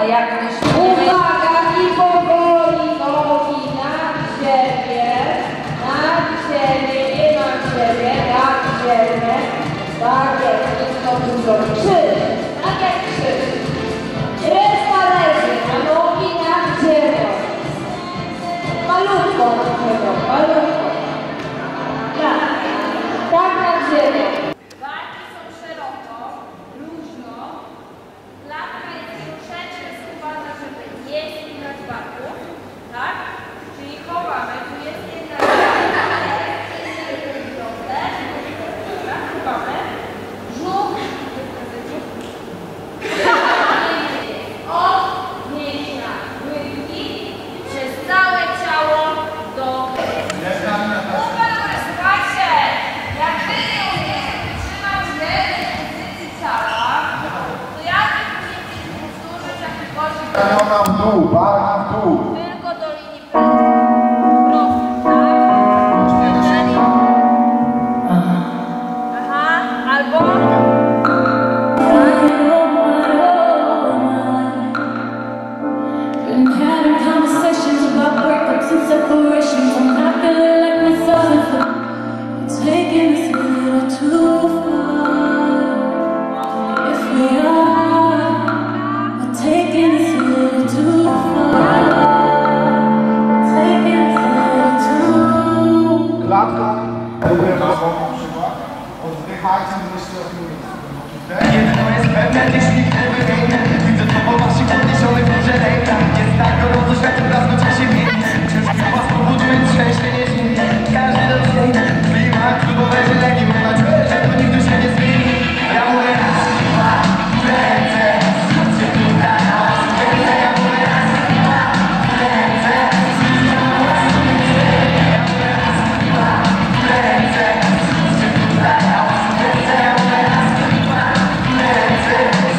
jak uwaga i powoli nogi nad siebie i nad siebie, nad siebie. Tak jest, to dużo krzyż, tak jak krzyż. Reszta leży, a nogi nad ziemią. Malutko nad ziemią, malutko. Tak nad ziemią. Barki są szeroko, luźno. Klatka jest troszeczkę skuwana, żeby nie spinać barków. Tak? Czyli chowamy, tu jest jedna chowamy. Brzuch. Od mięśnia łydki przez całe ciało do... Słuchajcie, jak wy nie umiecie wytrzymać jednej pozycji ciała, to ja tych umiejętności powtórzę jakiegoś... Ramiona w dół, barka w dół. Tylko do linii prostej, tak? Aha, albo... Been having conversations about breakups and separations. I'm not feeling like myself. Taking this a little too far. If we are, we're taking this a little too far. Taking this a little too. Klatka. Próbuję na przykład. Oddychajcie, myślcie o tym miejscu. Jedno jest pewne, jeśli nie wymienię. Widzę to po waszych podniesionych górze rękach. Jest tak gorąco, że tu raz do czasie mieni. Ciężki was powoduje trzęsienie ziemi. Każdy doceni klimat klubowej żelegi. Mam nadzieję, że to nigdy się nie zmieni. Ja mówię raz, dwa, ręce. Chodźcie tutaj na was ręce. Ja mówię raz, dwa, ręce. Ja mówię raz, dwa, ręce. Chodźcie tutaj na was ręce. Ja mówię raz, dwa, ręce.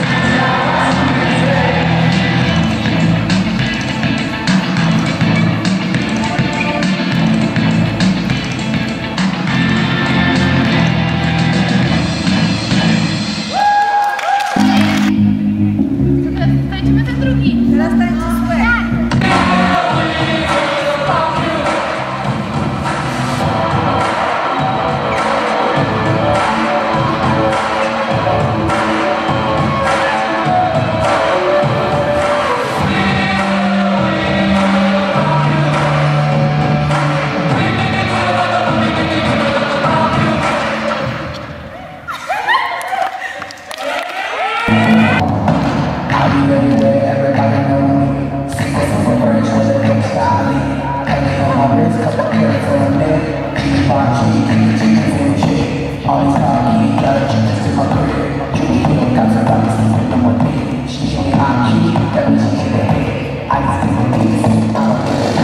Tańczymy ten drugi. Teraz tańczy swing. I'll be everywhere, everybody know me. Single from a branch with a big style. Hanging on my wrist, couple carats on my neck. Hibachi, chicken and shit. All these cocky, got a chickens to my crib. Julie Hill, got some bodies, sleeping on my bed. She only high key, that means she hit the head. I just think of this, I don't care.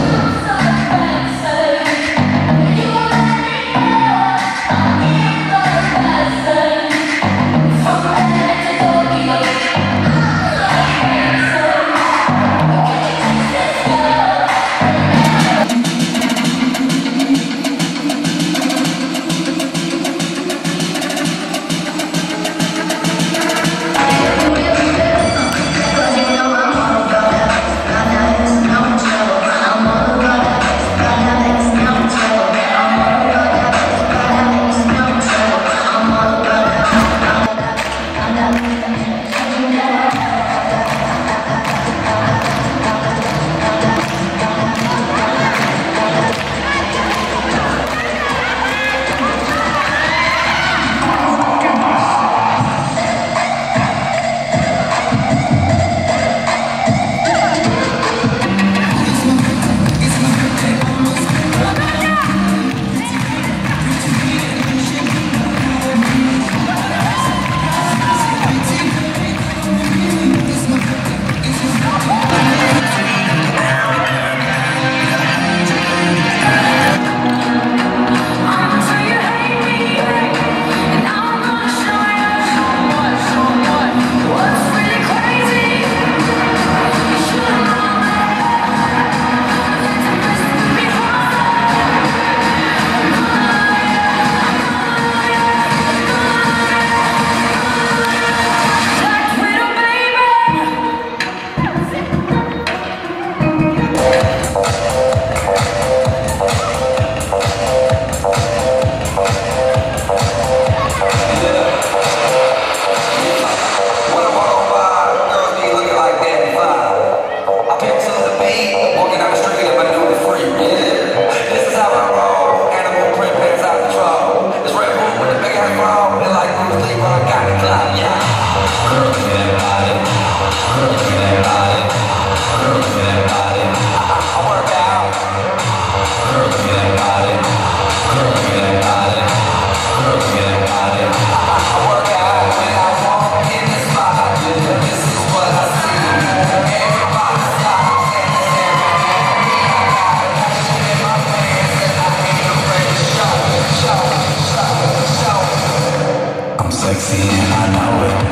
sexy and I know it.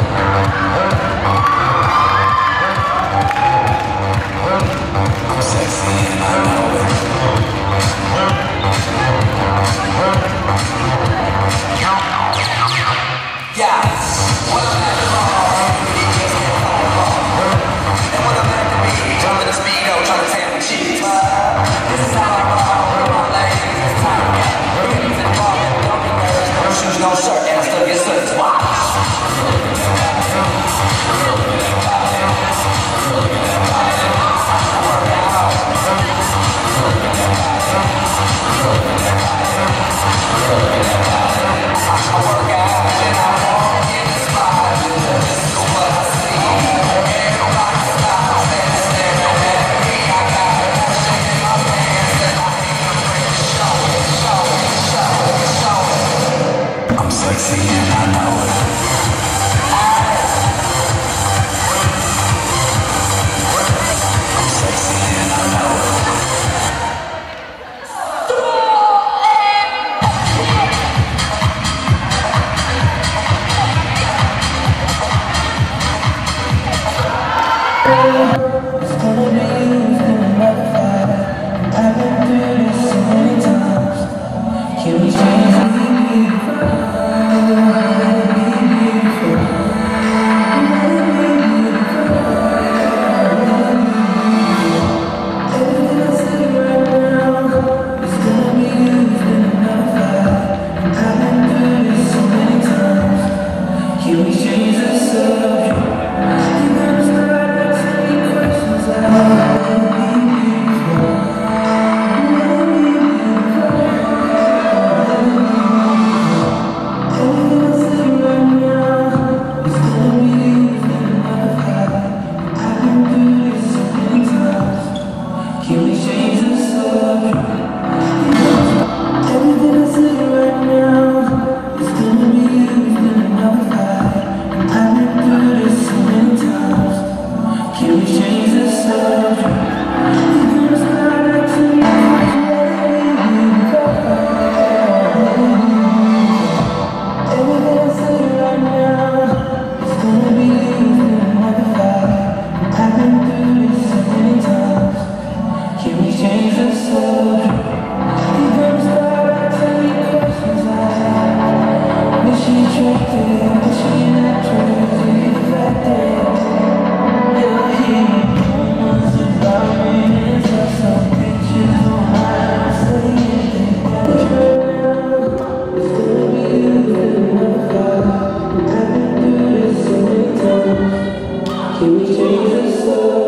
I'm sexy and I know it. Yeah, when I'm at the bar, you just can't fall apart. And when I'm at the beach, jumping the speedo, trying to take my cheeks. This is how I roll with my ladies. It's time to get hippies and bar and dumping nerves. No shoes, no shirt, and I still get service. Wow. I'm sexy and I know it. I'm sexy and I know it. It's gonna be you, it's gonna never fight. I've been through this so many times. Can we change it? Can we change this?